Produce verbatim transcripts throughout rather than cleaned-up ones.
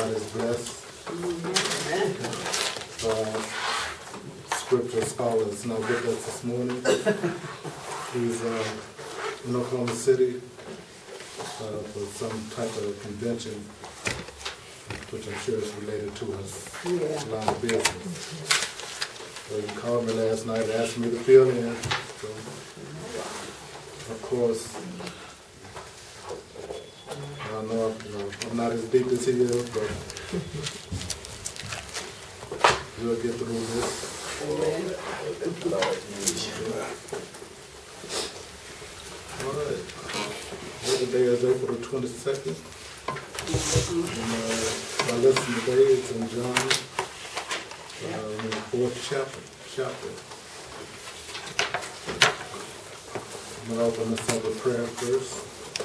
God is blessed. Amen. Uh, scripture scholar is not with us this morning. He's uh, in Oklahoma City uh, for some type of convention, which I'm sure is related to his yeah. line of business. So he called me last night and asked me to fill in. So, of course, I know, you know I'm not as deep as he is, but we'll get through this. Amen. All right. Today is April the twenty-second. And uh, our lesson today is in John, uh, in the fourth chapter. chapter. I'm going to open this up with prayer first.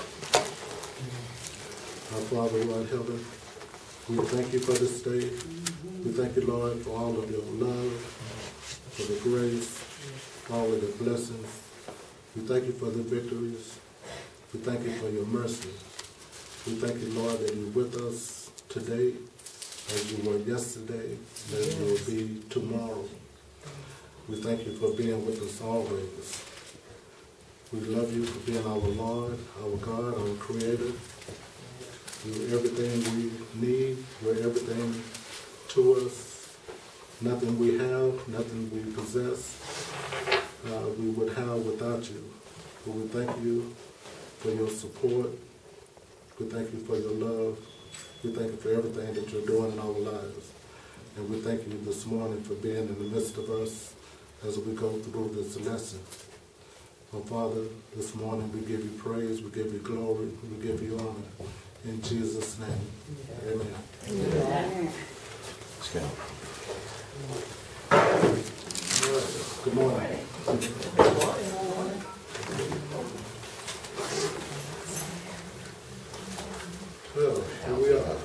Our Father who art in heaven, we thank you for this day. We thank you, Lord, for all of your love, for the grace, all of the blessings. We thank you for the victories. We thank you for your mercy. We thank you, Lord, that you're with us today as you were yesterday, and as you will be tomorrow. We thank you for being with us always. We love you for being our Lord, our God, our Creator. You're everything we need. You're everything to us. Nothing we have, nothing we possess, uh, we would have without you. But we thank you for your support. We thank you for your love. We thank you for everything that you're doing in our lives. And we thank you this morning for being in the midst of us as we go through this lesson. Oh, Father, this morning we give you praise, we give you glory, we give you honor. In Jesus' name, amen. Amen. Let's go. All right. Good morning. Good morning. Well, here we are.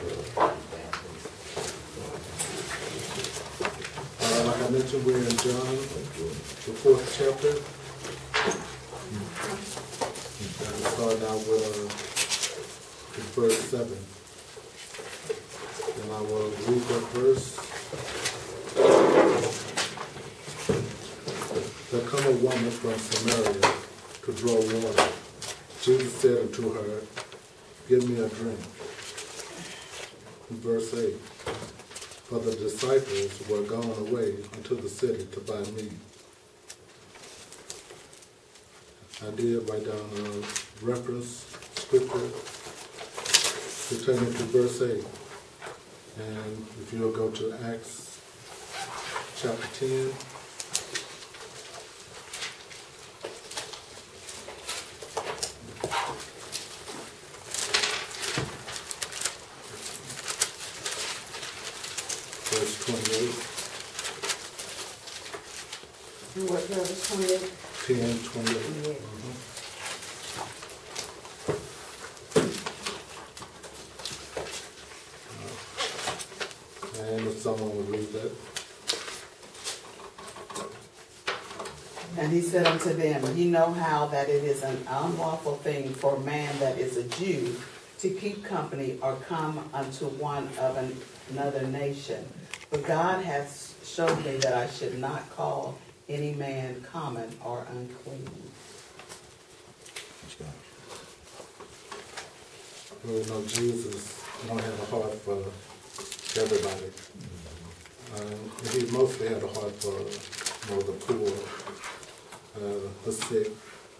Uh, like I mentioned, we're in John, the fourth chapter. And we start out with uh, verse seven. And I will read that verse. There come a woman from Samaria to draw water. Jesus said unto her, give me a drink. Verse eight. For the disciples were gone away into the city to buy meat. I did write down a reference scripture pertaining to verse eight. And if you'll go to Acts chapter ten. Verse twenty-eight. What verse twenty-eight? ten, twenty-eight. Yeah. Mm-hmm. And if someone would read that. And he said unto them, ye know how that it is an unlawful thing for a man that is a Jew to keep company or come unto one of an, another nation. But God hath showed me that I should not call any man common or unclean. Well, no, Jesus don't have a heart for everybody. Um, he mostly had a heart for, you know, the poor, uh, the sick,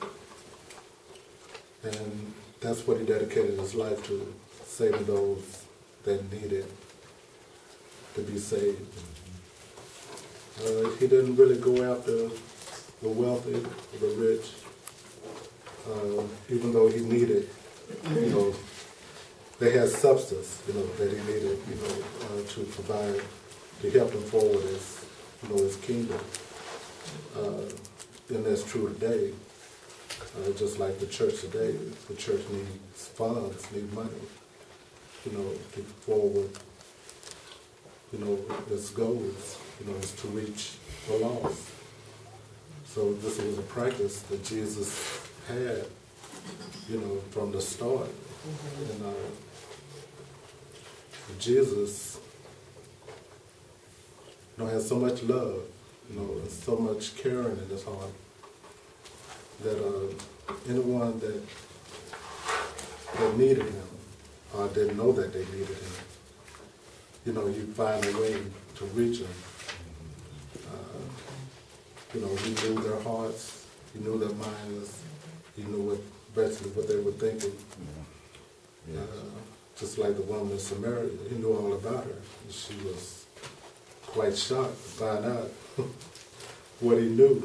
and that's what he dedicated his life to, saving those that needed to be saved. Uh, he didn't really go after the wealthy or the rich, uh, even though he needed, you know, they had substance, you know, that he needed, you know, uh, to provide, to help him forward his, you know, his kingdom. Uh, and that's true today. Uh, just like the church today, the church needs funds, needs money, you know, to forward, you know, its goals, you know, is to reach the lost. So this was a practice that Jesus had, you know, from the start. Mm-hmm. And uh, Jesus, you know, has so much love, you know, and so much caring in his heart that uh, anyone that that needed him or didn't know that they needed him, you know, you find a way to reach them. Uh, you know, he knew their hearts, he knew their minds, he knew what basically what they were thinking. Uh, just like the woman in Samaria, he knew all about her. And she was quite shocked to find out what he knew.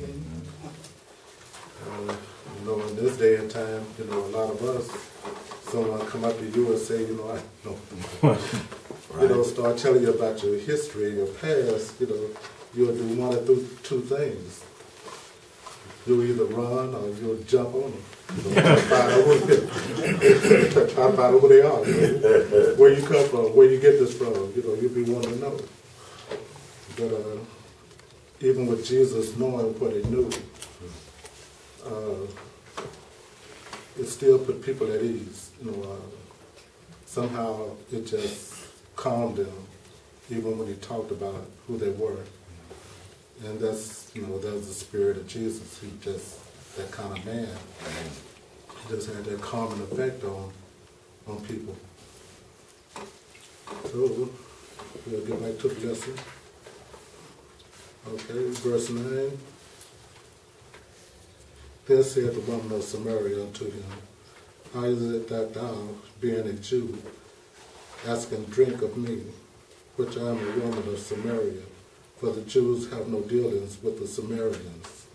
Uh, you know, in this day and time, you know, a lot of us, someone come up to you and say, you know, I know, right. You know, start telling you about your history, your past, you know, you'll do one of two, two things. You'll either run or you'll jump on them. You know, find out who, find out who they are. You know, where you come from, where you get this from, you know, you'll be wanting to know. But uh, even with Jesus knowing what he knew, uh, it still put people at ease. You know, uh, somehow it just calmed them, even when he talked about who they were. And that's, you know, that's the spirit of Jesus. He just, that kind of man. He just had that calming effect on, on people. So, we'll get back to the lesson. Okay, verse nine. Then said the woman of Samaria unto him, how is it that thou, being a Jew, askest drink of me, which I am a woman of Samaria? For the Jews have no dealings with the Samaritans.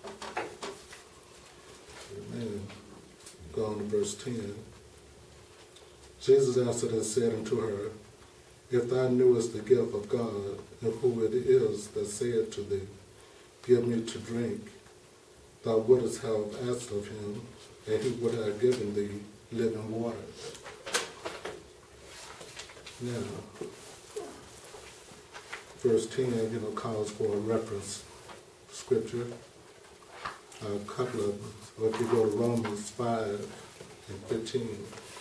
Amen. Go on to verse ten. Jesus answered and said unto her, if thou knewest the gift of God, and who it is that saith to thee, give me to drink, thou wouldst have asked of him, and he would have given thee living water. Now, verse ten, you know, calls for a reference scripture. A couple of them. Or if you go to Romans five and fifteen.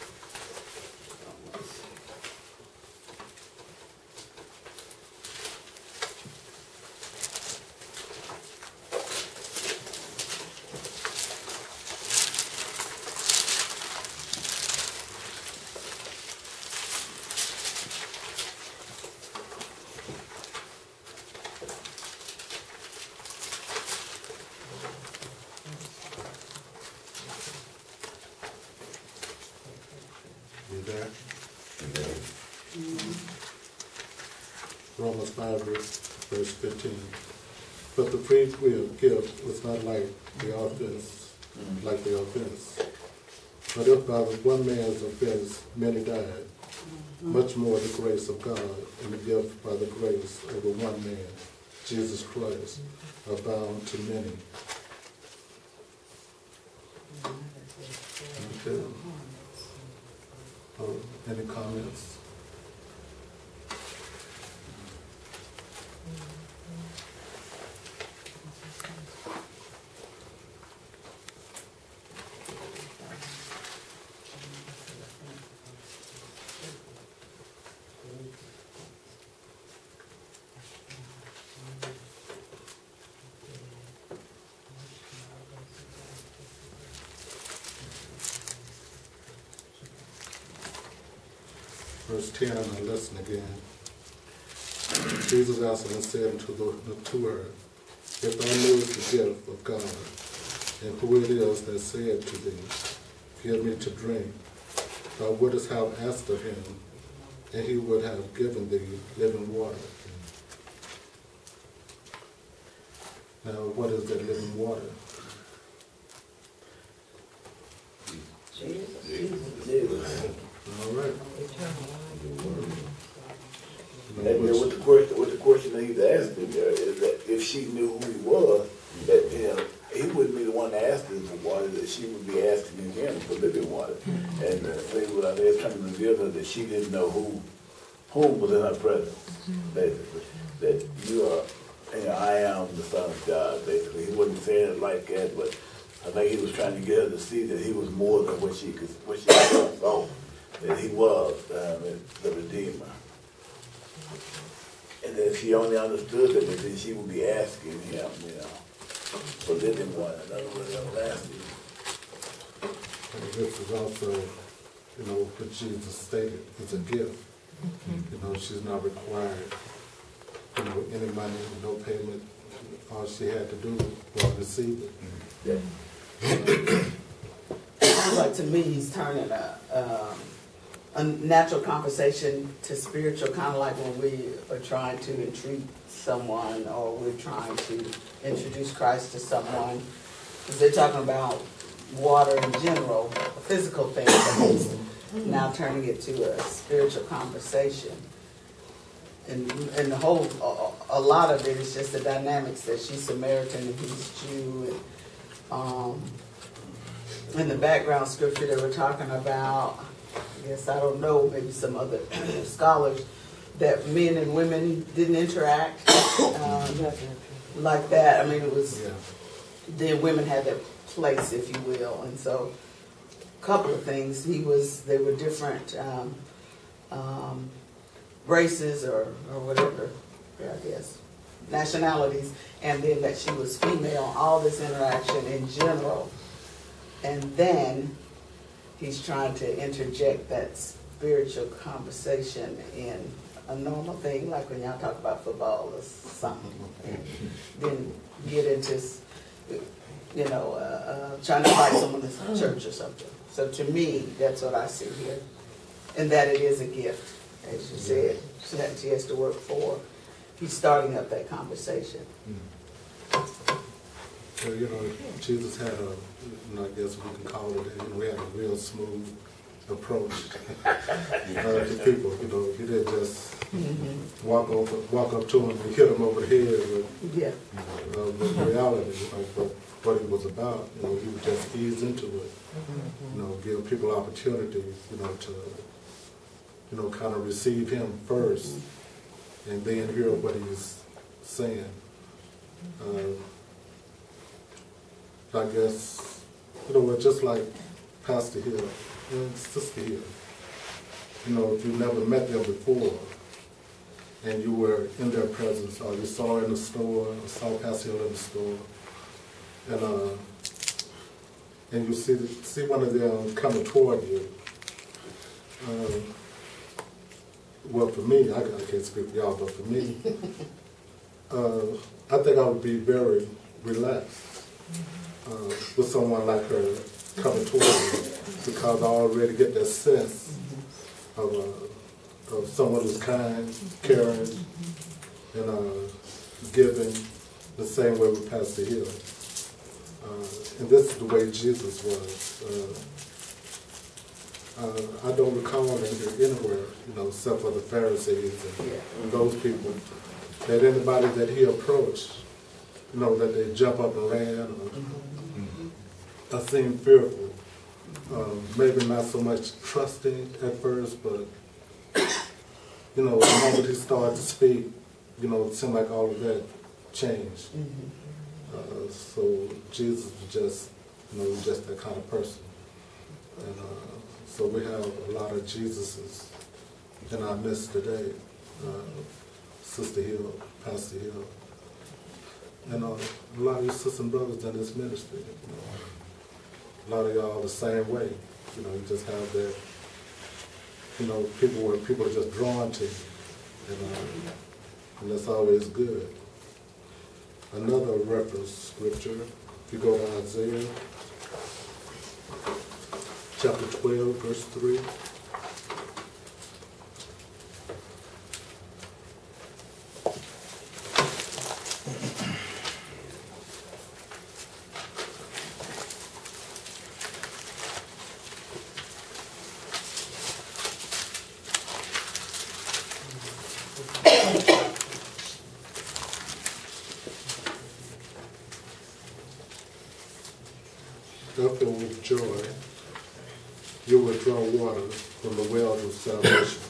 You there? Mm-hmm. Romans five, verse fifteen. But the free will gift was not like the offense, mm-hmm. like the offense. But if by one man's offense many died, mm-hmm. much more the grace of God and the gift by the grace of the one man, Jesus Christ, abound to many. Okay. Oh, any comments? Verse ten, I listen again. Jesus answered and said unto, the, to her, if thou knewest the gift of God, and who it is that said to thee, give me to drink, thou wouldst have asked of him, and he would have given thee living water. Now, what is that living water? Jesus. All right. And then what the question, what the question that he's asking there is that if she knew who he was, that you know, he wouldn't be the one asking for water, that she would be asking him for living water. And uh, they were out there trying to reveal her that she didn't know who, whom was in her presence, basically. That you are, you know, I am the Son of God, basically. He wasn't saying it like that, but I think he was trying to get her to see that he was more than what she could, what she saw, that he was um, the Redeemer. if she only understood that, then she would be asking him, you know, for living one, another one everlasting. And this is also, you know, what Jesus stated, it's a gift. You know, she's not required, you know, any money, no payment. All she had to do was receive it. Yeah. Sounds like to me he's turning a, um, a natural conversation to spiritual, kind of like when we are trying to entreat someone or we're trying to introduce Christ to someone. Because they're talking about water in general, a physical thing, but he's now turning it to a spiritual conversation. And, and the whole, a, a lot of it is just the dynamics that she's Samaritan and he's Jew. And, um, in the background scripture they were talking about, I guess, I don't know, maybe some other scholars, that men and women didn't interact um, like that. I mean, it was, Yeah. then women had their place, if you will. And so, a couple of things. He was, they were different um, um, races or, or whatever, yeah, I guess, nationalities. And then that she was female, all this interaction in general. And then he's trying to interject that spiritual conversation in a normal thing, like when y'all talk about football or something, and then get into, you know, uh, uh, trying to fight someone in church or something. So to me, that's what I see here, and that it is a gift, as you said, that she has to work for. He's starting up that conversation. So, you know, Jesus had a, you know, I guess we can call it, you know, we had a real smooth approach uh, to people. You know, he didn't just mm-hmm. walk over, walk up to him and hit him over the head with, yeah. uh, with reality, you know, what, what it was about. You know, he would just ease into it. Mm-hmm. You know, give people opportunities, you know, to, you know, kind of receive him first, mm-hmm. and then hear what he's saying. Uh, I guess, you know, just like Pastor Hill and Sister Hill, you know, if you never met them before and you were in their presence or you saw her in the store, or saw Pastor Hill in the store, and uh, and you see see one of them coming toward you, uh, well, for me, I, I can't speak for y'all, but for me, uh, I think I would be very relaxed. Uh, with someone like her coming toward me, because I already get that sense of, uh, of someone who's kind, caring, and uh, giving the same way with Pastor Hill. Uh, and this is the way Jesus was. Uh, uh, I don't recall in here anywhere, you know, except for the Pharisees and, and those people, that anybody that he approached, you know, that they jump up and ran, or, I seemed fearful. Um, maybe not so much trusting at first, but, you know, the moment he started to speak, you know, it seemed like all of that changed. Uh, so Jesus was just, you know, just that kind of person. And uh, so we have a lot of Jesuses in our midst today. Uh, Sister Hill, Pastor Hill, and uh, a lot of your sisters and brothers in this ministry. You know. A lot of y'all the same way. You know, you just have that, you know, people where people are just drawn to you. And, uh, and that's always good. Another reference scripture, if you go to Isaiah chapter twelve, verse three. Therefore, with joy, you will draw water from the wells of salvation.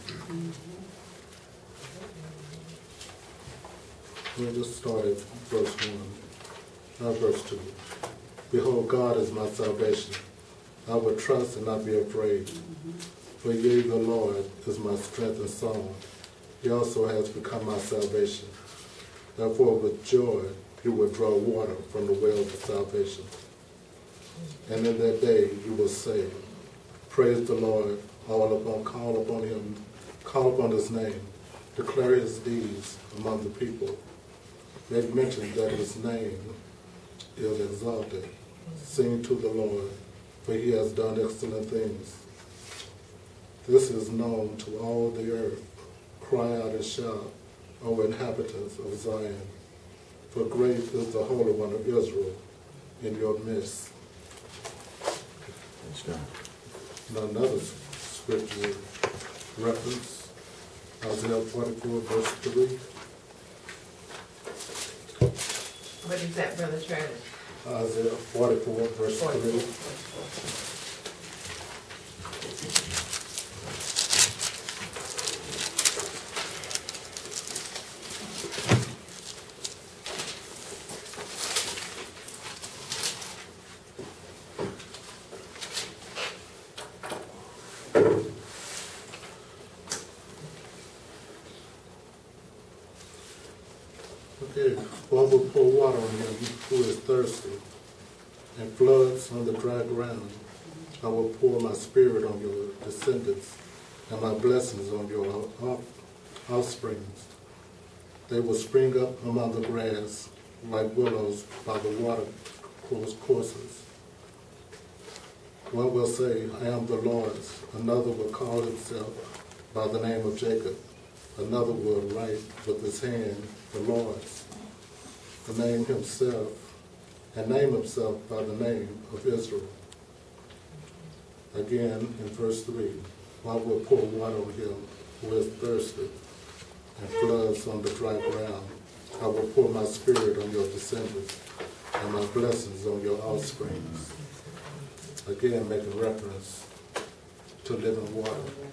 We'll just start at verse one, not verse two. Behold, God is my salvation. I will trust and not be afraid. For ye, the Lord, is my strength and song. He also has become my salvation. Therefore, with joy, you will draw water from the well of salvation. And in that day, you will say, praise the Lord, all upon, call upon him, call upon his name, declare his deeds among the people. Make mention that his name is exalted. Sing to the Lord, for he has done excellent things. This is known to all the earth. Cry out and shout, O inhabitants of Zion, for great is the Holy One of Israel in your midst. Now another scripture reference, Isaiah forty-four, verse three. What is that, Brother Travis? Isaiah forty-four, verse three. Okay, for I will pour water on him who is thirsty, and floods on the dry ground. I will pour my spirit on your descendants, and my blessings on your off- offsprings. They will spring up among the grass like willows by the water courses. One will say, I am the Lord's. Another will call himself by the name of Jacob. Another will write with his hand, the Lord's, the name himself, and name himself by the name of Israel. Again, in verse three, I will pour water on him who is thirsty, and floods on the dry ground. I will pour my spirit on your descendants, and my blessings on your offsprings. Again, making reference to living water.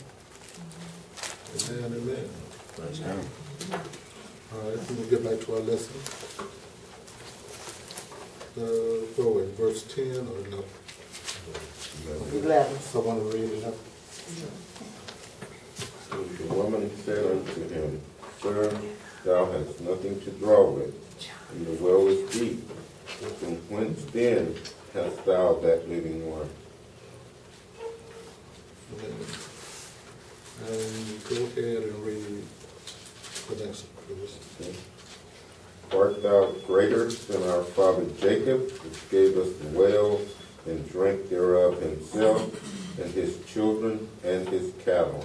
Amen, amen. All right, we'll get back to our lesson. Uh, forward, verse ten or eleven? Eleven. Someone read it up. The woman said unto him, Sir, thou hast nothing to draw with, and the well is deep. From whence then hast thou that living water? And go ahead and read the next one, please. Art thou greater than our father Jacob, which gave us the well, and drank thereof himself, and his children, and his cattle?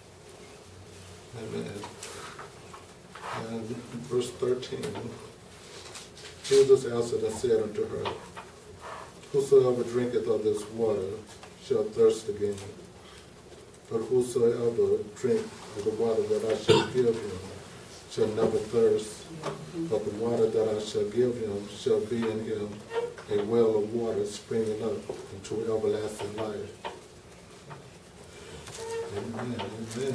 Amen. And verse thirteen, Jesus answered and said unto her, Whosoever drinketh of this water shall thirst again. But whosoever drink of the water that I shall give him shall never thirst, but the water that I shall give him shall be in him a well of water springing up into everlasting life. Amen, amen.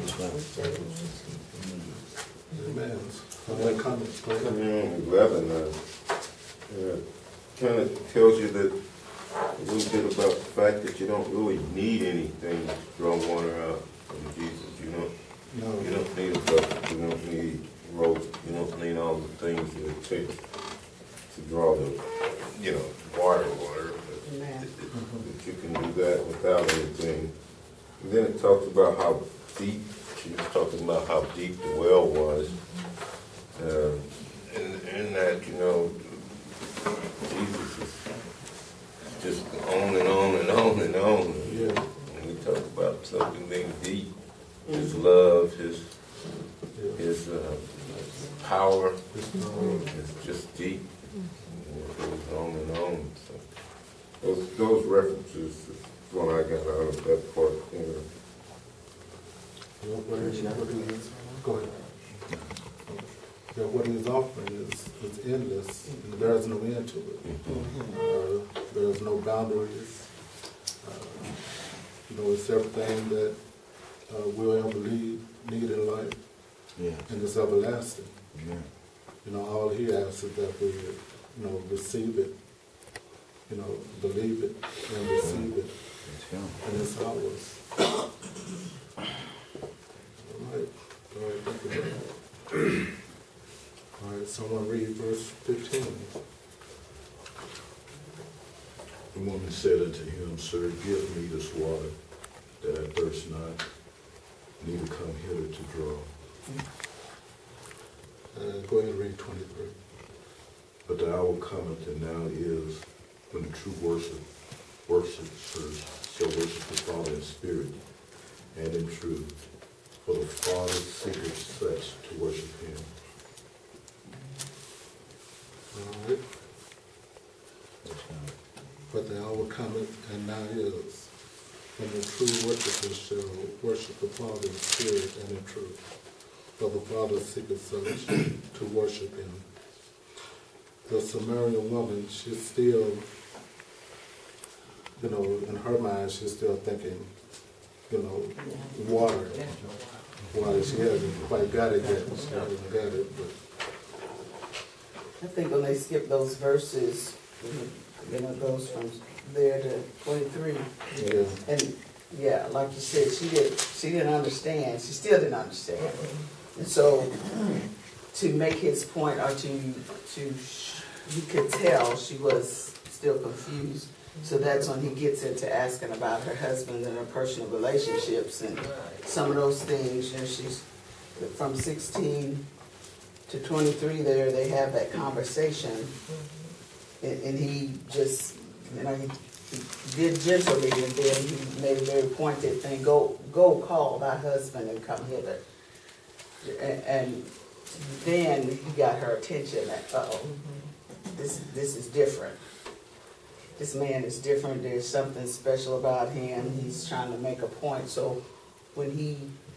Amen. Other comments? Go ahead. Command eleven, uh, uh, kind of tells you that a little bit about the fact that you don't really need anything to draw water out from Jesus. You don't, No. you don't need a bucket, you don't need rope, you don't need all the things that it takes to draw the, you know, water, water. But Amen. that you can do that without anything. And then it talks about how deep, she was talking about how deep the well was. Uh, and in that, you know, Jesus is just on and on and on and on. Yeah. And we talk about something being deep, his love, his Yeah. his uh, power It's not- is just deep. And it goes on and on. So those those references is what I got out of that part. You know. Yeah, what is- what is- Go ahead. Yeah, what he's offering is, is endless, and there's no end to it. Uh, there's no boundaries. Uh, you know, it's everything that uh, we'll ever need, need in life, Yeah. and it's everlasting. Yeah. You know, all he asks is that we, you know, receive it, you know, believe it, and receive it, Let's go. and it's ours. All right, all right. All right, someone read verse fifteen. The woman said unto him, Sir, give me this water, that I thirst not, neither come hither to draw. Uh, go ahead and read twenty-three. But the hour cometh, and now is, when the true worship, worshipers shall worship the Father in spirit and in truth. For the Father seeketh such to worship him. All right. But the hour cometh, and now is, when the true worshipers shall worship the Father in spirit and in truth. For the Father seeketh such to worship him. The Samaritan woman, she's still, you know, in her mind, she's still thinking, you know, water. Water, she hasn't quite got it yet. She hasn't got it, but I think when they skip those verses, you know, it goes from there to twenty-three. yeah. And yeah, like you said, she did. She didn't understand. She still didn't understand. And so, to make his point, or to to, you could tell she was still confused. So that's when he gets into asking about her husband and her personal relationships and some of those things. You know, she's from sixteen to twenty-three. There, they have that conversation, and, and he just, you know, he, he did gently, and then he made a very pointed thing: "Go, go, call thy husband and come hither." And, and then he got her attention. That, uh-oh, this this is different. This man is different. There's something special about him. He's trying to make a point. So when he,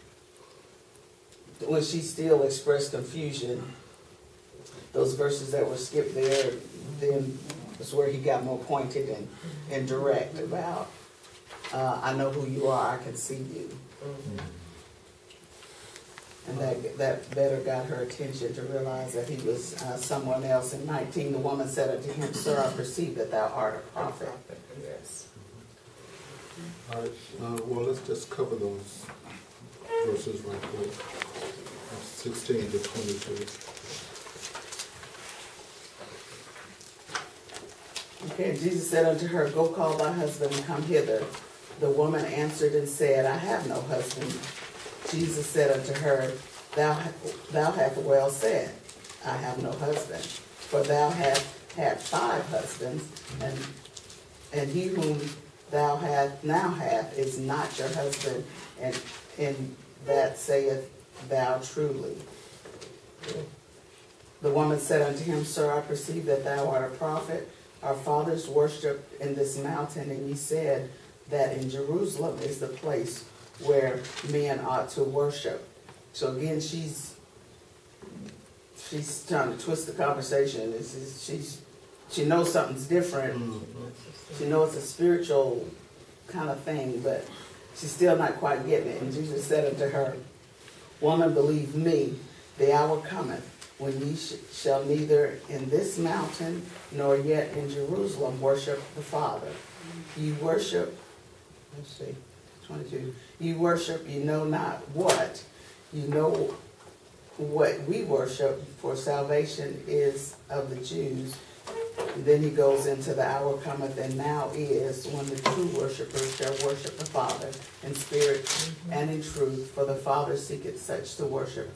when she still expressed confusion, those verses that were skipped there, then is where he got more pointed and, and direct about, uh, I know who you are. I can see you. And that that better got her attention to realize that he was uh, someone else. In nineteen, the woman said unto him, Sir, I perceive that thou art a prophet. Yes. All right, uh, well, let's just cover those verses right quick. sixteen to twenty-two. Okay, and Jesus said unto her, Go call thy husband and come hither. The woman answered and said, I have no husband. Jesus said unto her, Thou, thou hast well said, I have no husband. For thou hast had five husbands, and and he whom thou hast now hath is not your husband, and in that saith thou truly. The woman said unto him, Sir, I perceive that thou art a prophet. Our fathers worshipped in this mountain, and ye said that in Jerusalem is the place where men ought to worship. So again, she's she's trying to twist the conversation. This is she's she knows something's different. She knows it's a spiritual kind of thing, but she's still not quite getting it. And Jesus said unto her, Woman, believe me, the hour cometh when ye sh shall neither in this mountain nor yet in Jerusalem worship the Father. Ye worship, let's see, twenty-two. You worship, you know not what. You know what we worship, for salvation is of the Jews. And then he goes into the hour cometh and now is when the true worshipers shall worship the Father in spirit mm-hmm. and in truth, for the Father seeketh such to worship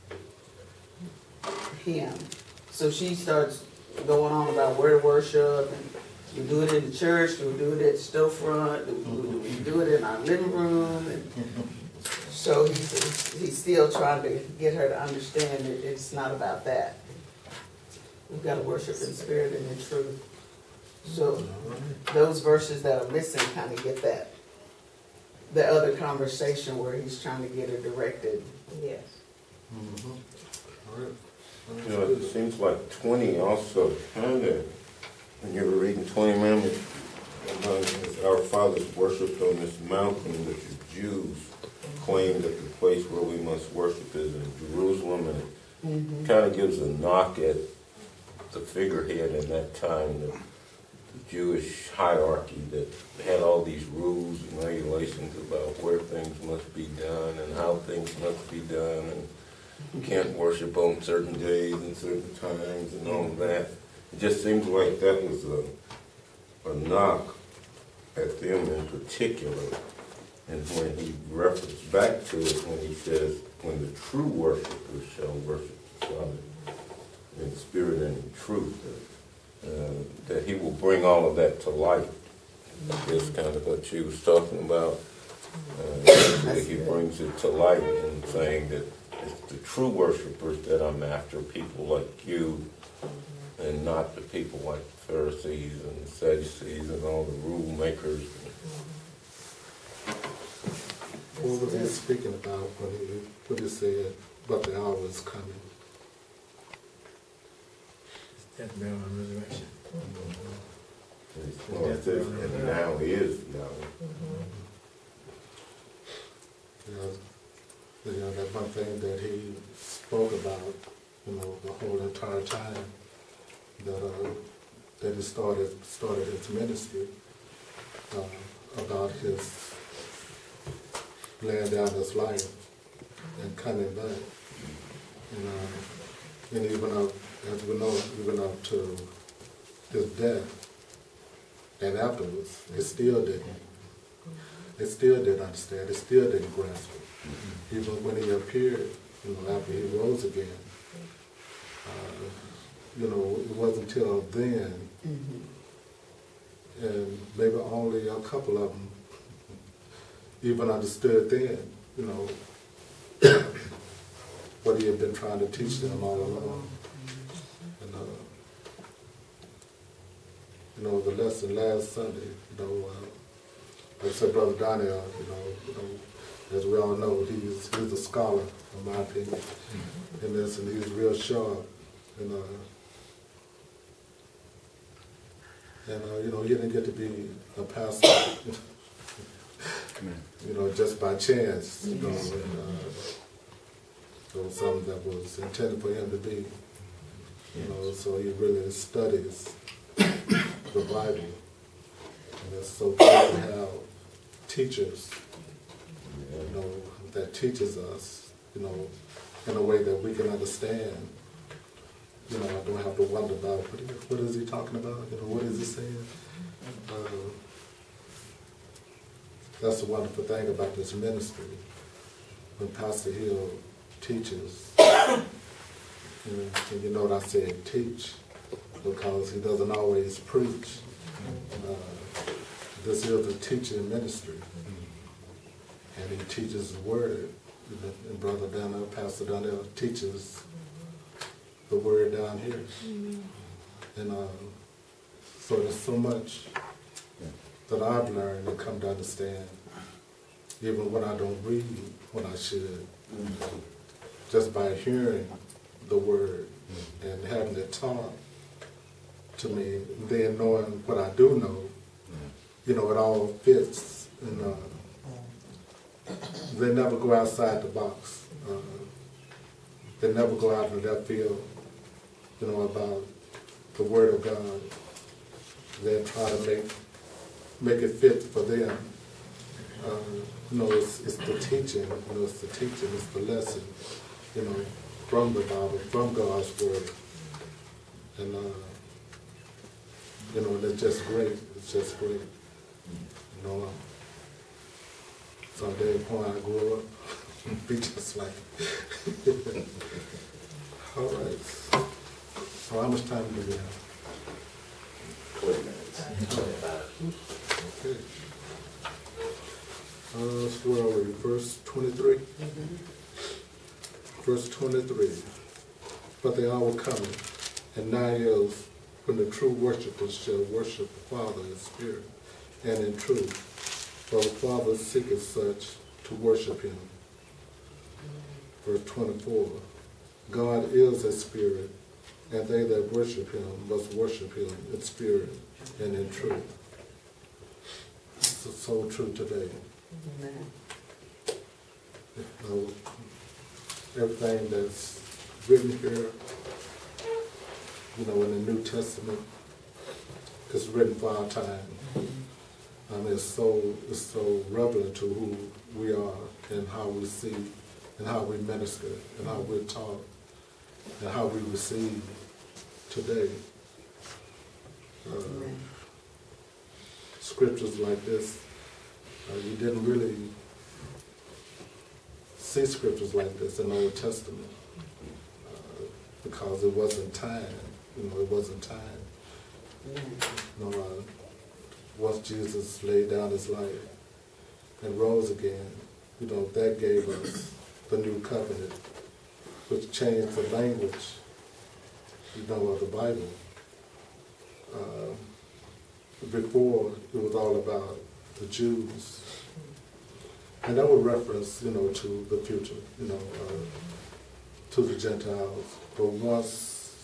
him. So she starts going on about where to worship, and we do it in the church, we do it at the storefront, we do it in our living room. And so he's, he's still trying to get her to understand that it's not about that. We've got to worship in spirit and in truth. So those verses that are missing kind of get that, the other conversation where he's trying to get her directed. Yes. Mm-hmm. All right. You know, it seems like twenty also kind of, when you were reading twenty Commandments, our fathers worshipped on this mountain that the Jews claimed that the place where we must worship is in Jerusalem, and it mm-hmm. kind of gives a knock at the figurehead in that time, the Jewish hierarchy that had all these rules and regulations about where things must be done and how things must be done. And can't worship on certain days and certain times and all of that. It just seems like that was a, a knock at them in particular. And when he referenced back to it, when he says, when the true worshipers shall worship the Father in spirit and in truth, uh, that he will bring all of that to light. That's kind of what she was talking about. Uh, that he brings it to light and saying that it's the true worshipers that I'm after, people like you, and not the people like the Pharisees and the Sadducees and all the rule makers. What was he speaking about when he, when he said, but the hour is coming? Death, burial, and resurrection. Well, it says, and now is the hour. You know, you know, that one thing that he spoke about, you know, the whole entire time that uh, that he started started his ministry, uh, about his laying down his life and coming back, and uh, and even up, as we know, even up to his death, and afterwards, they still didn't. They still didn't understand. They still didn't grasp it. Even when he appeared, you know, after he rose again, uh, you know, it wasn't until then, mm-hmm. and maybe only a couple of them even understood then, you know, what he had been trying to teach them all along. And, uh, you know, the lesson last Sunday, you know, uh, like I said, Brother Daniel, you know, you know, as we all know, he's he's a scholar, in my opinion, mm-hmm. in this, and he's real sharp. And, uh, and uh, you know, he didn't get to be a pastor, you know, just by chance, you know, and, uh, it was something that was intended for him to be, you know, so he really studies the Bible. And it's so good to have teachers, you know, that teaches us, you know, in a way that we can understand. You know, I don't have to wonder about what, what is he talking about, you know, what is he saying? Uh, that's the wonderful thing about this ministry. When Pastor Hill teaches, and, and you know what I said, teach, because he doesn't always preach. Uh, this is a teaching ministry, and he teaches the word. And Brother Daniel, Pastor Daniel teaches the word down here. And uh, so there's so much that I've learned and come to understand, even when I don't read when I should, just by hearing the word and having it taught to me, and then knowing what I do know, you know, it all fits. And uh, they never go outside the box. Uh, they never go out into that field, you know, about the Word of God. They try to make make it fit for them. Uh, you know, it's, it's the teaching, you know, it's the teaching, it's the lesson, you know, from the Bible, from God's Word. And, uh, you know, and it's just great. It's just great. You know, um, someday when I grow up, be just like it. All right. So how much time do we have? twenty minutes. Okay. Uh, so where are we? Verse twenty-three? Mm-hmm. Verse twenty-three. But the hour cometh, and now is when the true worshipers shall worship the Father in spirit and in truth. For the Father seeketh such to worship him. Verse twenty-four. God is a spirit, and they that worship him must worship him in spirit and in truth. This is so true today. Amen. You know, everything that's written here, you know, in the New Testament, is written for our time. I mean, it's so it's so relevant to who we are and how we see and how we minister, and how we're taught, and how we receive today. Uh, scriptures like this, uh, you didn't really see scriptures like this in the Old Testament uh, because it wasn't time. You know, it wasn't time. You know, uh, once Jesus laid down his life and rose again, you know, that gave us the new covenant, which changed the language, you know, of the Bible. Uh, before, it was all about the Jews. And that would reference, you know, to the future, you know, uh, to the Gentiles. But once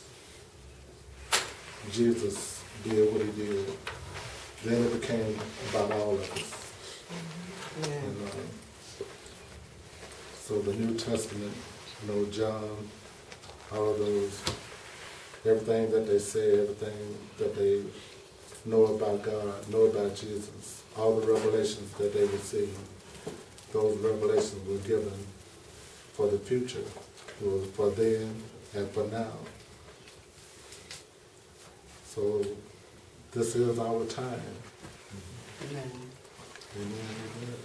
Jesus did what he did, then it became about all of us. Yeah. And, uh, so the New Testament, you know, John, all of those, everything that they say, everything that they know about God, know about Jesus, all the revelations that they received, those revelations were given for the future. It was for then and for now. So this is our time. Amen. Amen.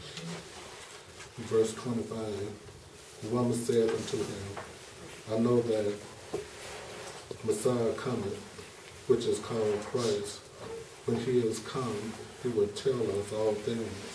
Verse twenty-five, the woman said unto him, I know that Messiah cometh, which is called Christ. When he is come, he will tell us all things.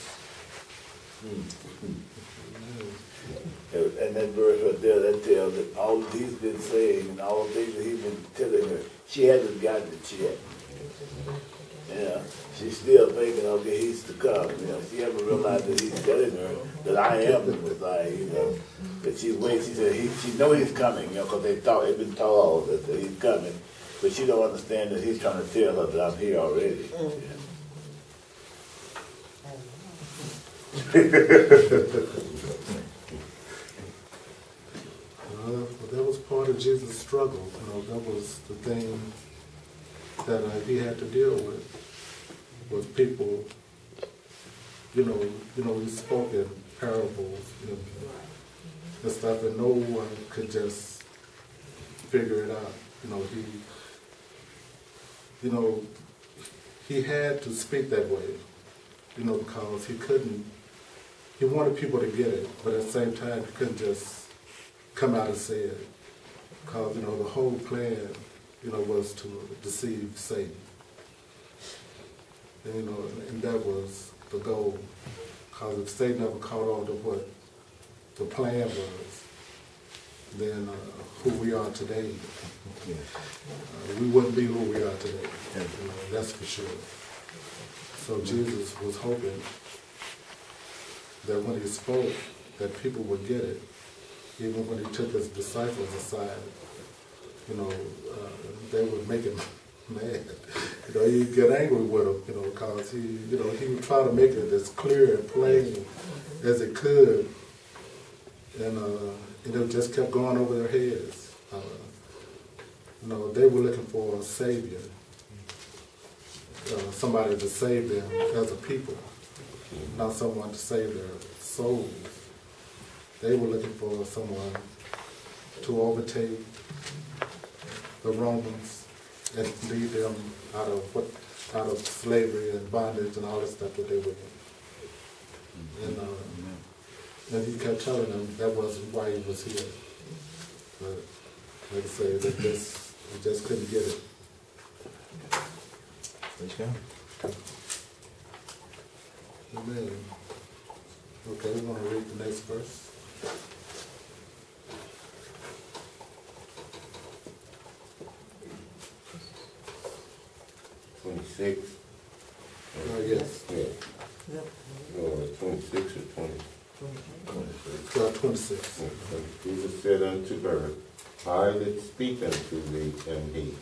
Amen. And and that verse right there, that tells that all that he's been saying and all the things that he's been telling her, she hasn't gotten it yet. Yeah, she's still thinking, okay, he's to come. You know, she hasn't realized that he's telling her that I am the Messiah. You know, that she waits. She said he, she know he's coming. You know, because they thought they've been told that, that he's coming, but she don't understand that he's trying to tell her that I'm here already. Uh, that was part of Jesus' struggle. You know, that was the thing that uh, he had to deal with, was people, you know, you know, he spoke in parables and, and stuff, and no one could just figure it out. You know, he, you know, he had to speak that way, you know, because he couldn't, he wanted people to get it, but at the same time, he couldn't just come out and say it. Because, you know, the whole plan, you know, was to deceive Satan. And, you know, and that was the goal. Because if Satan ever caught on to what the plan was, then uh, who we are today, uh, we wouldn't be who we are today. You know, that's for sure. So Jesus was hoping that when he spoke, that people would get it. Even when he took his disciples aside, you know, uh, they would make him mad. You know, he'd get angry with them, you know, because he, you know, he would try to make it as clear and plain as it could. And, uh, you know, just kept going over their heads. Uh, you know, they were looking for a savior, uh, somebody to save them as a people, not someone to save their souls. They were looking for someone to overtake the Romans and lead them out of what, out of slavery and bondage and all the stuff that they were in. And, uh, and he kept telling them that wasn't why he was here. But like I say, they just, they just couldn't get it. Let's go. Amen. Okay, we want to read the next verse. Twenty-six. Uh, yes. Yeah. No, twenty-six or twenty? Uh, twenty-six. Jesus said unto her, I that speak unto thee am he.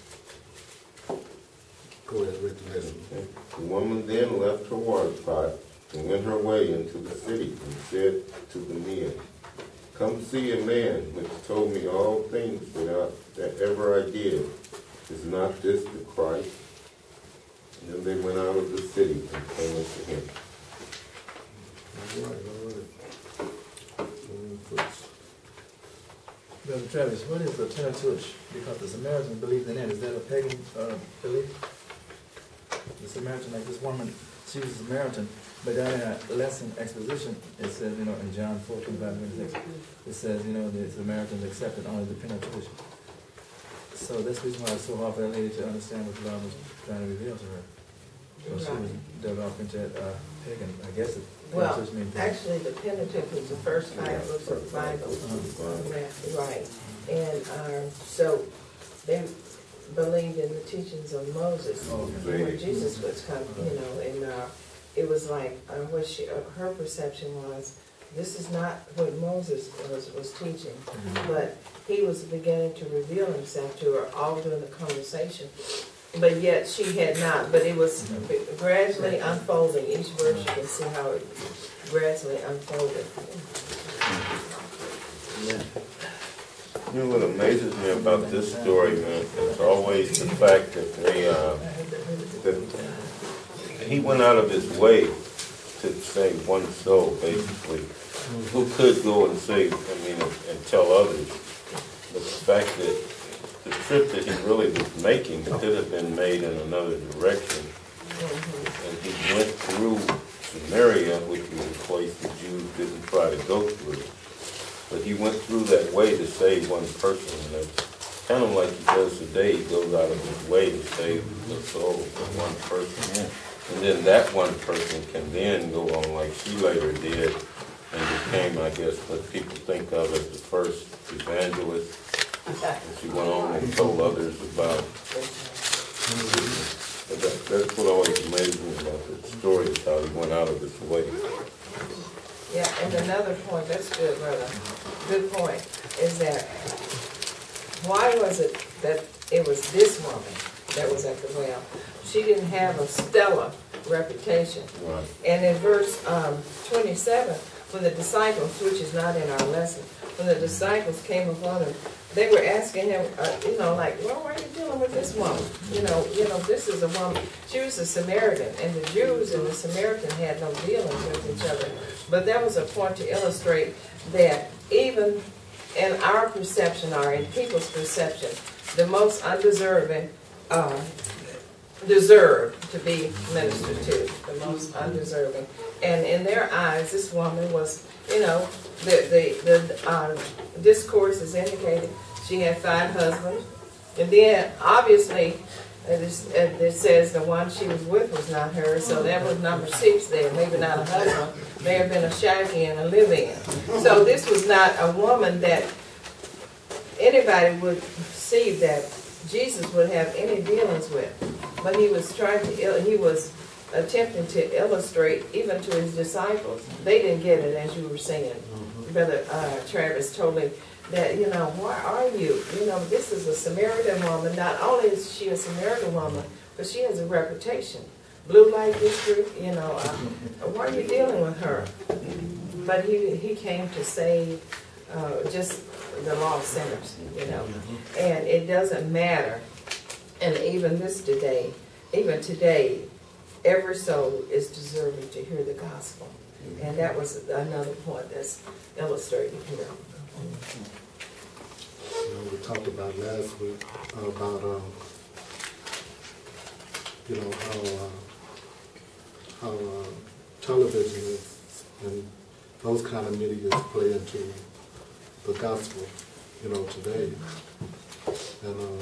Go ahead, read the next one. The woman then left her water pot and went her way into the city and said to the men, Come see a man which told me all things that, I, that ever I did. Is not this the Christ? And then they went out of the city and came unto him. All right, all right. Um, Brother Travis, what is the Pentateuch? Because the Samaritans believed in that. Is that a pagan uh, belief? The Samaritan, like this woman, she was a Samaritan, but down in our lesson exposition, it says, you know, in John four, twenty-five, twenty-six, it says, you know, the Samaritans accepted only the Pentateuch. So that's the reason why it's so hard for that lady to understand what the Lord was trying to reveal to her. So she was dug off into that uh, pagan, I guess it Well, Pentateuch means pagan. actually, the Pentateuch was the first five books of the Bible. Uh-huh. Right. And uh, so they believed in the teachings of Moses Okay. when Jesus was coming, you know, and uh, it was like uh, what she, uh, her perception was, this is not what Moses was, was teaching, Mhm. but he was beginning to reveal himself to her all during the conversation. But yet she had not, but it was gradually unfolding. Each verse you can see how it gradually unfolded. You know what amazes me about this story, man, is always the fact that they, uh, that he went out of his way to save one soul, basically, who could go and save, I mean, and, and tell others. But the fact that the trip that he really was making could have been made in another direction. And he went through Samaria, which was a place the Jews didn't try to go through. But he went through that way to save one person. And it's kind of like he does today. He goes out of his way to save the soul of one person. And then that one person can then go on like she later did and became, I guess, what people think of as the first evangelist. And she went on and told others about. But that, that's what always amazed me about the story, is how he went out of his way. Yeah, and another point, that's good, brother, good point, is that why was it that it was this woman that was at the well? She didn't have a stellar reputation. Right. And in verse um, twenty-seven, when the disciples, which is not in our lesson, when the disciples came upon him, they were asking him, uh, you know, like, well, why are you dealing with this woman? You know, you know, this is a woman. She was a Samaritan, and the Jews and the Samaritan had no dealings with each other. But that was a point to illustrate that even in our perception, or in people's perception, the most undeserving uh, deserve to be ministered to, the most undeserving. And in their eyes, this woman was, you know, the the, the uh, discourse is indicated she had five husbands. And then, obviously, it, is, it says the one she was with was not hers, so that was number six there, maybe not a husband. May have been a shaggy and a live-in. So this was not a woman that anybody would see that Jesus would have any dealings with. But he was trying to, he was attempting to illustrate even to his disciples. They didn't get it, as you were saying, Brother uh, Travis, totally, that, you know, why are you? You know, this is a Samaritan woman. Not only is she a Samaritan woman, but she has a reputation. Blue light district, you know, uh, why are you dealing with her? But he, he came to save uh, just the lost sinners, you know. And it doesn't matter. And even this today, even today, every soul is deserving to hear the gospel. And that was another point that's illustrated here. You know, we talked about last week about, um, you know, how, uh, how uh, television is, and those kind of media play into the gospel, you know, today. And, uh,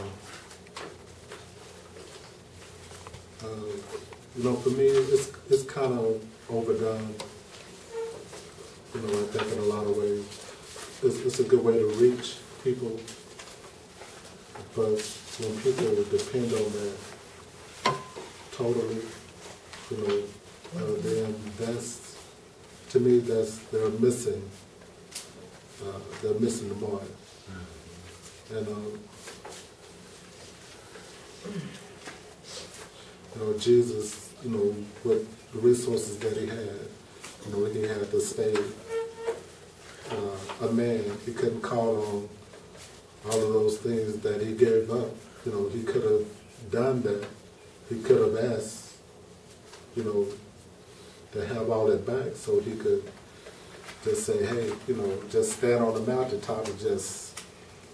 uh, you know, for me, it's, it's kind of overdone. You know, I think in a lot of ways, it's, it's a good way to reach people, but when people depend on that totally, you know, uh, then that's, to me, that's, they're missing, uh, they're missing the mark. And, um, you know, Jesus, you know, with the resources that he had, you know, he had to stay uh, a man. He couldn't call on all of those things that he gave up. You know, he could have done that. He could have asked, you know, to have all that back so he could just say, hey, you know, just stand on the mountaintop and just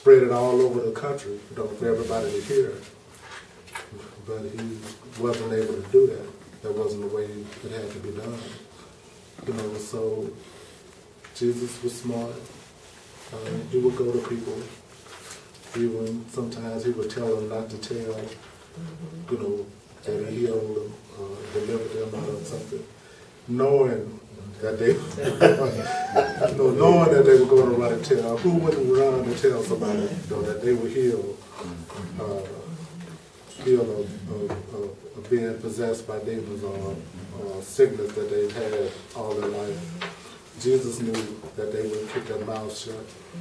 spread it all over the country, you know, for everybody to hear. But he wasn't able to do that. That wasn't the way it had to be done. You know, so Jesus was smart. Uh, he would go to people. Even sometimes he would tell them not to tell, you know, that he healed them, uh, delivered them out of something, knowing that they, you know, knowing that they were going to run and tell. Who wouldn't run and tell somebody, you know, that they were healed, uh, healed of, of, of, of being possessed by demons or, or sickness that they've had all their life. Jesus knew that they would keep their mouths shut.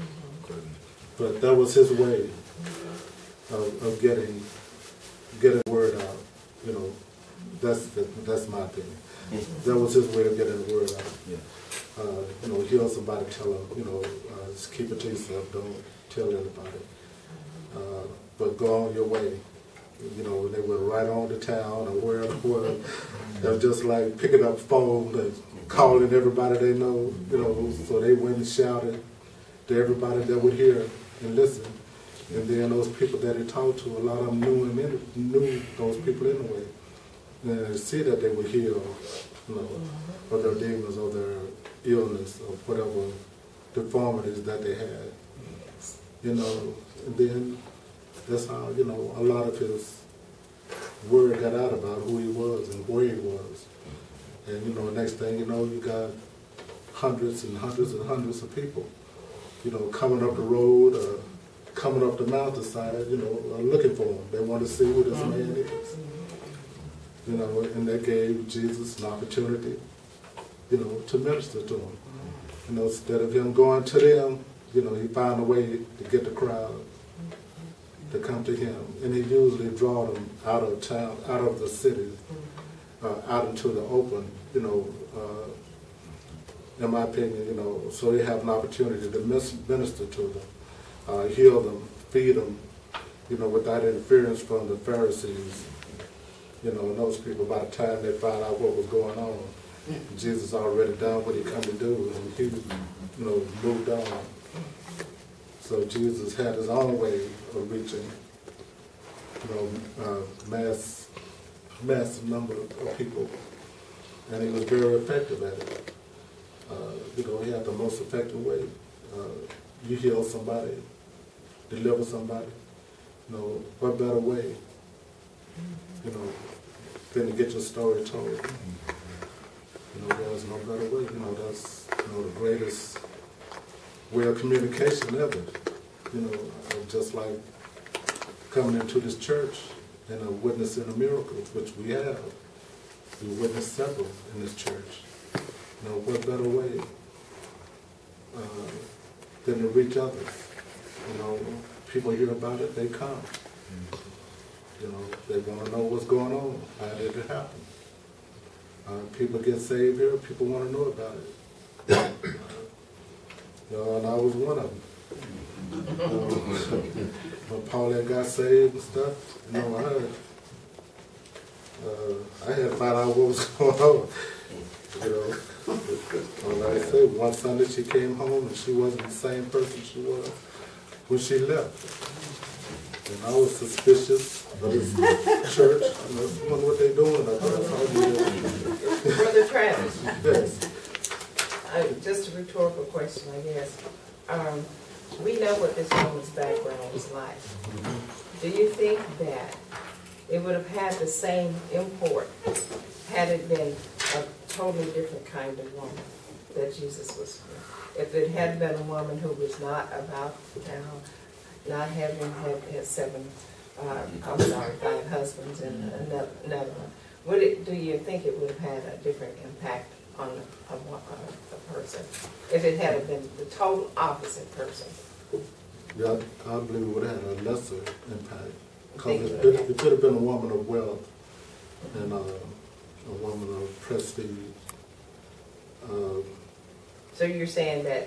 But that was his way of, of getting getting the word out. You know, that's the, that's my opinion. That was his way of getting the word out. Uh, you know, heal somebody, tell them, you know, uh, just keep it to yourself, don't tell anybody. Uh, but go on your way. You know, they went right on to town or wherever it was. They were just like picking up phone and calling everybody they know, you know, so they went and shouted to everybody that would hear and listen. And then those people that he talked to, a lot of them knew him, in, knew those people anyway. And they see that they were healed, you know, of their demons or their illness or whatever deformities that they had. You know, and then that's how, you know, a lot of his word got out about who he was and where he was. And, you know, next thing you know, you got hundreds and hundreds and hundreds of people, you know, coming up the road or coming up the mountainside, you know, uh, looking for him. They want to see who this man is. You know, and that gave Jesus an opportunity, you know, to minister to them. You know, instead of him going to them, you know, he found a way to get the crowd to come to him. And he usually draw them out of town, out of the city, uh, out into the open, you know, uh, in my opinion, you know, so they have an opportunity to minister to them, uh, heal them, feed them, you know, without interference from the Pharisees. You know, and those people, by the time they found out what was going on, Jesus already done what he come to do, and he, you know, moved on. So Jesus had his own way of reaching, you know, uh, mass, massive number of people, and he was very effective at it. Uh, you know, he had the most effective way. Uh, you heal somebody, deliver somebody. You know, what better way, you know, than to get your story told? You know, there's no better way. You know, that's, you know, the greatest way of communication ever. You know, uh, just like coming into this church and uh, witnessing a miracle, which we have. We witnessed several in this church. You know, what better way uh, than to reach others? You know, people hear about it, they come. You know, they want to know what's going on. How did it happen? Uh, people get saved here, people want to know about it. Uh, you know, and I was one of them. You know, when Paulette got saved and stuff, you know, I had, uh, I had to find out what was going on. You know, well, like I said, one Sunday she came home and she wasn't the same person she was when she left. And I was suspicious of this church. I was wondering what they're doing up there. Brother Travis, Yes. uh, just a rhetorical question, I guess. Um, we know what this woman's background was like. Do you think that it would have had the same import had it been a totally different kind of woman that Jesus was with? If it had been a woman who was not about town, not having had, had seven, uh, I'm sorry, five husbands and another, another one, would it? Do you think it would have had a different impact on a, a, a person if it had been the total opposite person? Yeah, I, I believe it would have had a lesser impact. Because it, it, it could have been a woman of wealth and uh, a woman of prestige. Uh, So you're saying that,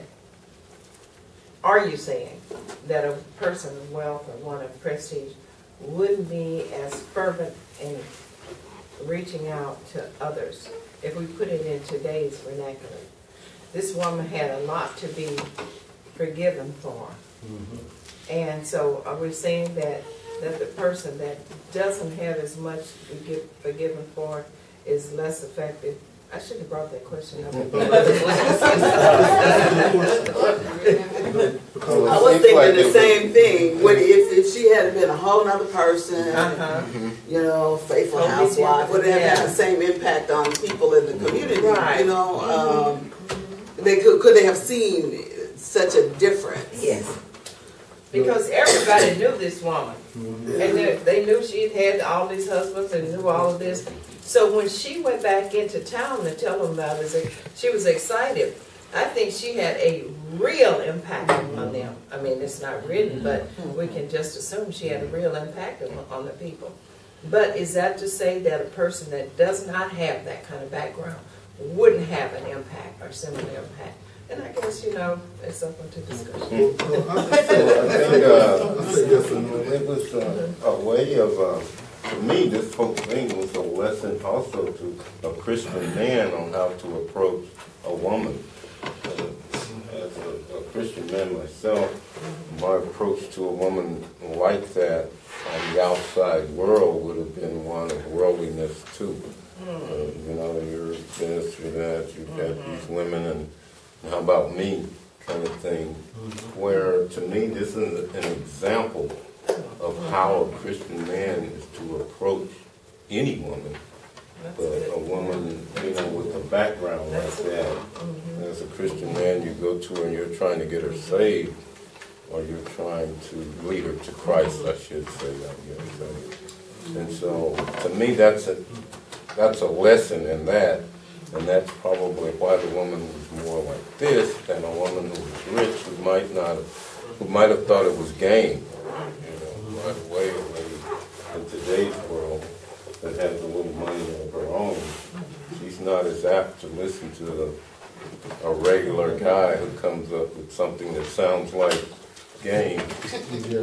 are you saying that a person of wealth or one of prestige wouldn't be as fervent in reaching out to others if we put it in today's vernacular? This woman had a lot to be forgiven for. mm-hmm. And so are we saying that, that the person that doesn't have as much to get forgiven for is less effective? I should have brought that question up. Uh, I was thinking the same thing. What if, if she had been a whole nother person, Uh-huh. you know, faithful Totally housewife, would it have had yeah. the same impact on people in the community? Right. You know, um, they could could they have seen such a difference? Yes. Because everybody knew this woman. And they, they knew she'd had all these husbands and knew all of this. So when she went back into town to tell them about it, she was excited. I think she had a real impact on them. I mean, it's not written, but we can just assume she had a real impact on, on the people. But is that to say that a person that does not have that kind of background wouldn't have an impact or similar impact? And I guess, you know, it's something to discuss. Well, I So think- I think, uh, I think yes and no. it was uh, a way of, uh, to me, this whole thing was a lesson also to a Christian man on how to approach a woman. Uh, As a, a Christian man myself, my approach to a woman like that on the outside world would have been one of worldliness too. Uh, you know, you're this, you're that, you've got these women, and how about me, kind of thing. Where to me, this is an example of how a Christian man is to approach any woman. That's But good. a woman, you know, with a background like that, as a Christian man, you go to her and you're trying to get her saved, or you're trying to lead her to Christ, I should say. I guess. And so, to me, that's a that's a lesson in that, and that's probably why the woman was more like this than a woman who was rich, who might not, who might have thought it was game, you know, right away, maybe in today's world, that has a little money of her own. She's not as apt to listen to the, a regular guy who comes up with something that sounds like game. Yeah.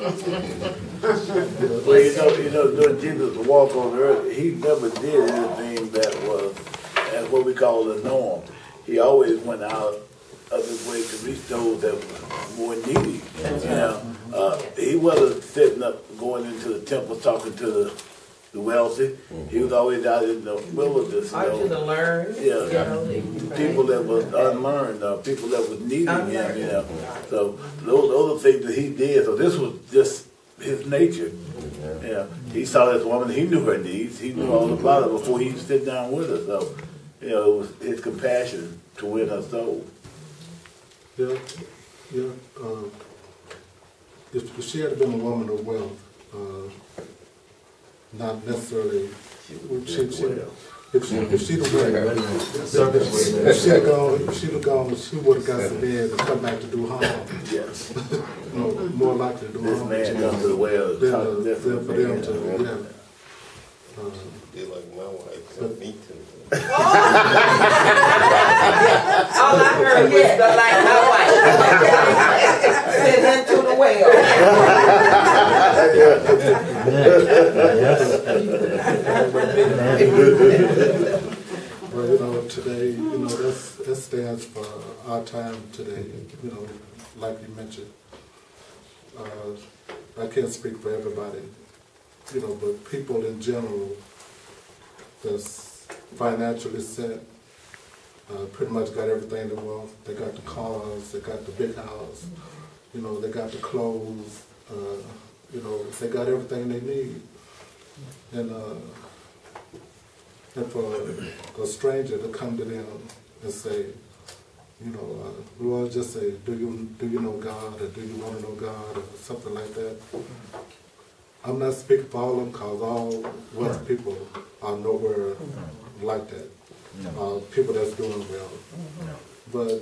Well, you know, you know, during Jesus' walk on earth, he never did anything that was, as what we call the norm. He always went out of his way to reach those that were more needy. You know, uh, he wasn't sitting up, going into the temple, talking to the, the wealthy. He was always out in the wilderness, you Or to the know, learned, you Yeah. know, the- people that was unlearned, uh, people that was needing him, you know. So those those are things that he did. So this was just his nature. Yeah, he saw this woman. He knew her needs. He knew all about her before he sit down with her. So, you know, it was his compassion to win her soul. Yeah, yeah. Uh, if, if she had been a woman of wealth, uh, not necessarily, she, she, if she, if she'd have went, if she'd have gone, if she'd have gone, she would have got some bed and come back to do harm. Yes, You know, more likely to do this harm. man comes to the well. Than, uh, talk than different for them man. to, yeah. Uh, Be like my wife, But- me too. all I heard was the like my wife. Send that to the well. Well, you know, today, you know, that's, that stands for our time today, you know, like you mentioned. Uh, I can't speak for everybody, you know, but people in general that's financially set, uh, pretty much got everything they want. They got the cars, they got the big house, you know, they got the clothes, uh, you know, they got everything they need. And, uh, and for a stranger to come to them and say, you know, uh, Lord, just say, do you do you know God, or do you want to know God, or something like that. I'm not speaking for all of them, because all wealth people are nowhere like that. Uh, people that's doing well. But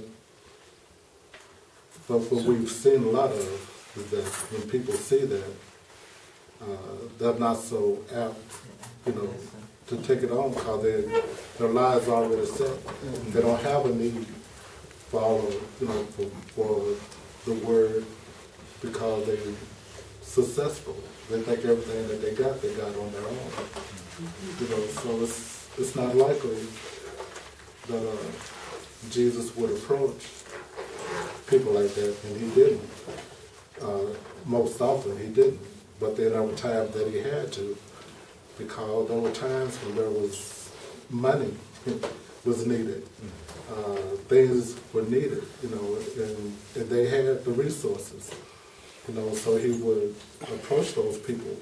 but what we've seen a lot of is that when people see that, uh, they're not so apt, you know, to take it on, because their lives are already set. They don't have a need for all of, you know, for, for the word, because they're successful. They think everything that they got, they got on their own. You know, so it's it's not likely that uh, Jesus would approach people like that, and he didn't. Uh, most often he didn't, but then there were times that he had to, because there were times when there was money was needed. Uh, things were needed, you know, and, and they had the resources, you know, so he would approach those people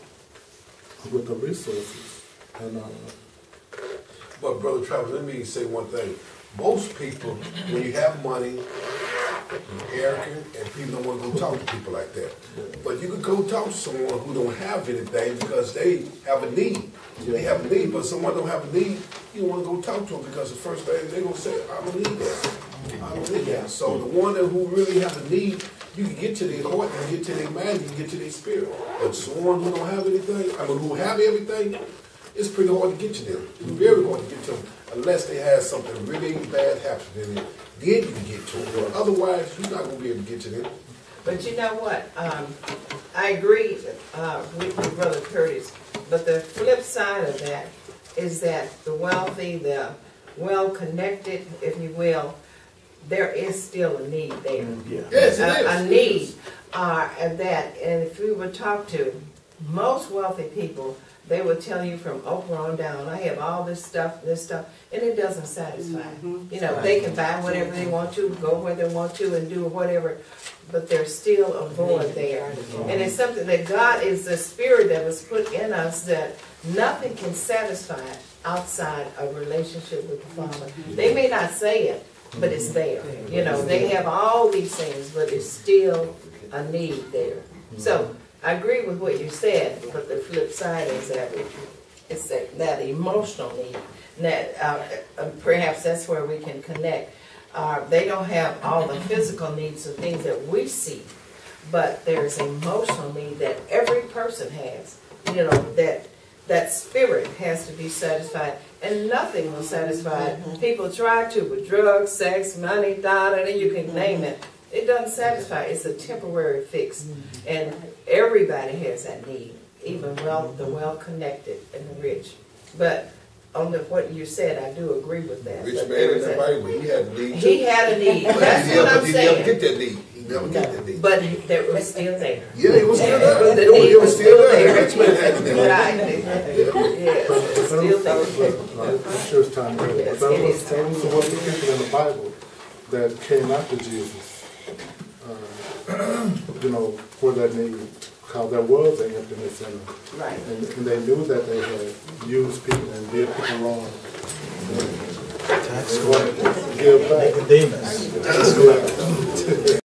with the resources. And uh, But Brother Travis, let me say one thing. Most people, when you have money, arrogant, and people don't want to go talk to people like that. But you can go talk to someone who don't have anything because they have a need. They have a need, but someone don't have a need, you don't want to go talk to them because the first thing they're going to say, I don't need that. I don't need that. So the one that who really have a need, you can get to their heart, you can get to their mind, you can get to their spirit. But someone who don't have anything, I mean, who have everything, it's pretty hard to get to them. It's very hard to get to them unless they have something really bad happen to them. Then you can get to them. But otherwise, you're not going to be able to get to them. But you know what? Um, I agree uh, with you, Brother Curtis. But the flip side of that is that the wealthy, the well-connected, if you will, there is still a need there. Yeah. Yes, it a, is. a need uh, and that. And if we would talk to most wealthy people, they will tell you from Oprah on down, I have all this stuff, this stuff, and it doesn't satisfy. Mm-hmm. You know, they can buy whatever they want to, go where they want to, and do whatever, but there's still a void there. And it's something that God is the spirit that was put in us that nothing can satisfy outside a relationship with the Father. They may not say it, but it's there. You know, they have all these things, but it's still a need there. So, I agree with what you said, but the flip side is that it's that, that emotional need. That uh, uh, perhaps that's where we can connect. Uh, they don't have all the physical needs of things that we see, but there's emotional need that every person has. You know, that that spirit has to be satisfied, and nothing will satisfy it. People try to with drugs, sex, money, da da da. You can name it. It doesn't satisfy. It's a temporary fix, and everybody has that need, even well the well-connected and the rich. But on the what you said, I do agree with that. Rich But man there in is the a- Bible, he had a need too. He had a need. But That's he what never, I'm he never get saying. that need. He never get that need. But that was still there. Yeah, he was still there. The It was- need it was was still still there. there. Rich man had the need. Right. Yes, it's still there. I'm sure it's time to go. Yes, There it was, is there time. was a bunch of people in the Bible that came after Jesus, uh, you know, for that need, because there was an emptiness in them. Right. And, and they knew that they had used people and did people wrong. And they wanted to give back. Nicodemus. Yeah.